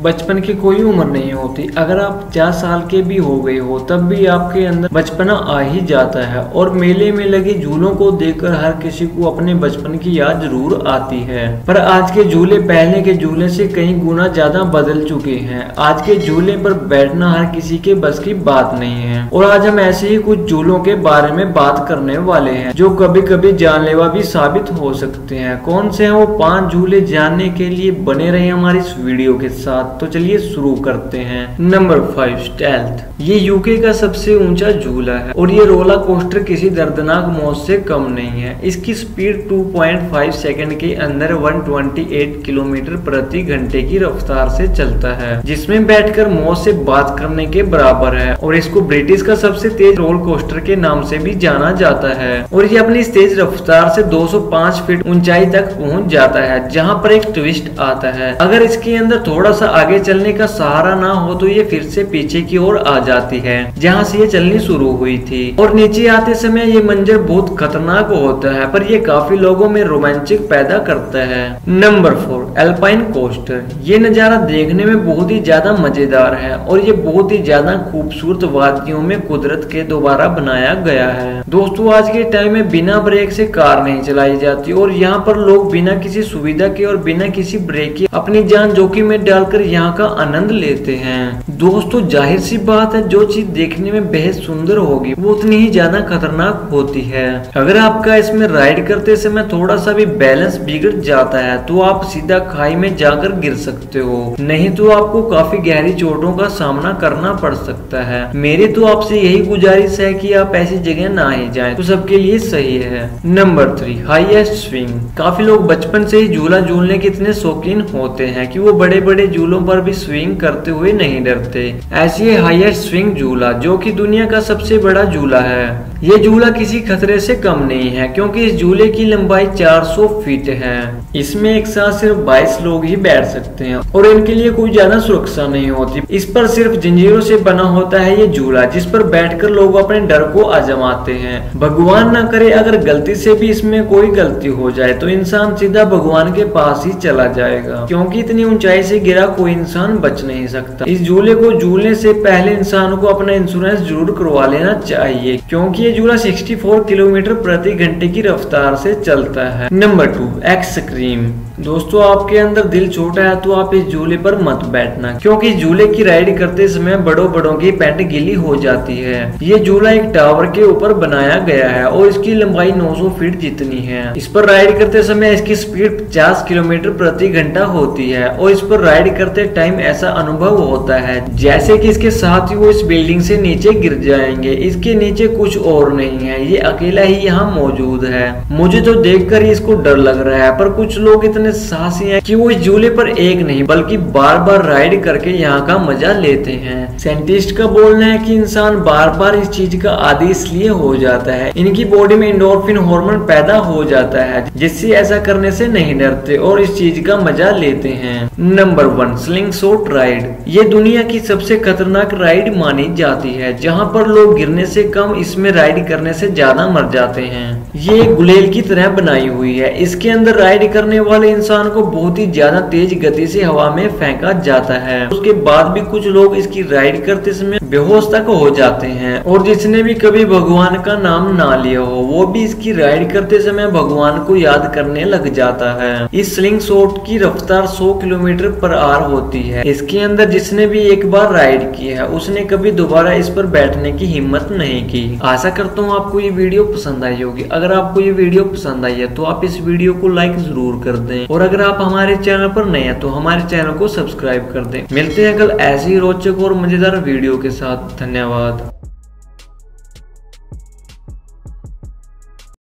बचपन की कोई उम्र नहीं होती। अगर आप 50 साल के भी हो गए हो तब भी आपके अंदर बचपना आ ही जाता है और मेले में लगे झूलों को देखकर हर किसी को अपने बचपन की याद जरूर आती है। पर आज के झूले पहले के झूले से कई गुना ज्यादा बदल चुके हैं। आज के झूले पर बैठना हर किसी के बस की बात नहीं है और आज हम ऐसे ही कुछ झूलों के बारे में बात करने वाले हैं जो कभी कभी जानलेवा भी साबित हो सकते हैं। कौन से हैं वो 5 झूले, जानने के लिए बने रहे हमारी इस वीडियो के साथ। तो चलिए शुरू करते हैं। Number 5, stealth. ये यूके का सबसे ऊंचा झूला है और ये रोलर कोस्टर किसी दर्दनाक मौत से कम नहीं है। इसकी स्पीड 2.5 सेकंड के अंदर 128 किलोमीटर प्रति घंटे की रफ्तार से चलता है, जिसमें बैठकर मौत से बात करने के बराबर है और इसको ब्रिटिश का सबसे तेज रोलर कोस्टर के नाम से भी जाना जाता है। और ये अपनी तेज रफ्तार से 205 फीट ऊंचाई तक पहुंच जाता है, जहां पर एक ट्विस्ट आता है। अगर इसके अंदर थोड़ा सा आगे चलने का सहारा ना हो तो ये फिर से पीछे की ओर आ जाती है जहां से ये चलनी शुरू हुई थी। और नीचे आते समय ये मंजर बहुत खतरनाक होता है, पर ये काफी लोगों में रोमांचक पैदा करता है। Number 4, alpine coaster. ये नजारा देखने में बहुत ही ज्यादा मजेदार है और ये बहुत ही ज्यादा खूबसूरत वादियों में कुदरत के द्वारा बनाया गया है। दोस्तों, आज के टाइम में बिना ब्रेक से कार नहीं चलाई जाती और यहाँ पर लोग बिना किसी सुविधा के और बिना किसी ब्रेक के अपनी जान जोखिम में डालकर यहाँ का आनंद लेते हैं। दोस्तों, जाहिर सी बात है, जो चीज देखने में बेहद सुंदर होगी वो उतनी ही ज्यादा खतरनाक होती है। अगर आपका इसमें राइड करते समय थोड़ा सा भी बैलेंस बिगड़ जाता है तो आप सीधा खाई में जाकर गिर सकते हो, नहीं तो आपको काफी गहरी चोटों का सामना करना पड़ सकता है। मेरी तो आपसे यही गुजारिश है कि आप ऐसी जगह ना ही जाएं, तो सबके लिए सही है। Number 3, highest swing. काफी लोग बचपन से ही झूला झूलने के इतने शौकीन होते हैं कि वो बड़े बड़े झूलों पर भी स्विंग करते हुए नहीं डरते। ऐसी है हाईएस्ट स्विंग झूला, जो कि दुनिया का सबसे बड़ा झूला है। ये झूला किसी खतरे से कम नहीं है क्योंकि इस झूले की लंबाई 400 फीट है। इसमें एक साथ सिर्फ 22 लोग ही बैठ सकते हैं और इनके लिए कोई ज्यादा सुरक्षा नहीं होती। इस पर सिर्फ जंजीरों से बना होता है ये झूला, जिस पर बैठकर लोग अपने डर को आजमाते हैं। भगवान ना करे अगर गलती से भी इसमें कोई गलती हो जाए तो इंसान सीधा भगवान के पास ही चला जाएगा, क्योंकि इतनी ऊंचाई से गिरा कोई इंसान बच नहीं सकता। इस झूले को झूलने से पहले इंसान को अपना इंश्योरेंस जरूर करवा लेना चाहिए, क्योंकि ये झूला 64 किलोमीटर प्रति घंटे की रफ्तार से चलता है। Number 2, extreme. दोस्तों, आपके अंदर दिल छोटा है तो आप इस झूले पर मत बैठना, क्योंकि झूले की राइड करते समय बड़ों की पैंट गीली हो जाती है। ये झूला एक टावर के ऊपर बनाया गया है और इसकी लंबाई 900 फीट जितनी है। इस पर राइड करते समय इसकी स्पीड 50 किलोमीटर प्रति घंटा होती है और इस पर राइड करते टाइम ऐसा अनुभव होता है जैसे कि इसके साथ ही वो इस बिल्डिंग से नीचे गिर जाएंगे। इसके नीचे कुछ और नहीं है, ये अकेला ही यहाँ मौजूद है। मुझे तो देखकर ही इसको डर लग रहा है, पर कुछ लोग इतने साहसी हैं कि वो इस झूले पर एक नहीं बल्कि बार बार राइड करके यहाँ का मजा लेते हैं। साइंटिस्ट का बोलना है कि इंसान बार बार इस चीज का आदी इसलिए हो जाता है, इनकी बॉडी में एंडोर्फिन हार्मोन पैदा हो जाता है, जिससे ऐसा करने से नहीं डरते और इस चीज का मजा लेते हैं। Number 1, slingshot ride. ये दुनिया की सबसे खतरनाक राइड मानी जाती है, जहाँ पर लोग गिरने से कम इसमें राइड करने से ज्यादा मर जाते हैं। ये एक गुलेल की तरह बनाई हुई है। इसके अंदर राइड करने वाले इंसान को बहुत ही ज्यादा तेज गति से हवा में फेंका जाता है। उसके बाद भी कुछ लोग इसकी राइड करते समय बेहोश तक हो जाते हैं और जिसने भी कभी भगवान का नाम ना लिया हो वो भी इसकी राइड करते समय भगवान को याद करने लग जाता है। इस स्लिंगशॉट की रफ्तार 100 किलोमीटर पर आवर होती है। इसके अंदर जिसने भी एक बार राइड की है उसने कभी दोबारा इस पर बैठने की हिम्मत नहीं की। आशा करता हूँ आपको ये वीडियो पसंद आई होगी। अगर आपको ये वीडियो पसंद आई है तो आप इस वीडियो को लाइक जरूर कर दें और अगर आप हमारे चैनल पर नए हैं तो हमारे चैनल को सब्सक्राइब कर दें। मिलते हैं कल ऐसी ही रोचक और मजेदार वीडियो के साथ। धन्यवाद।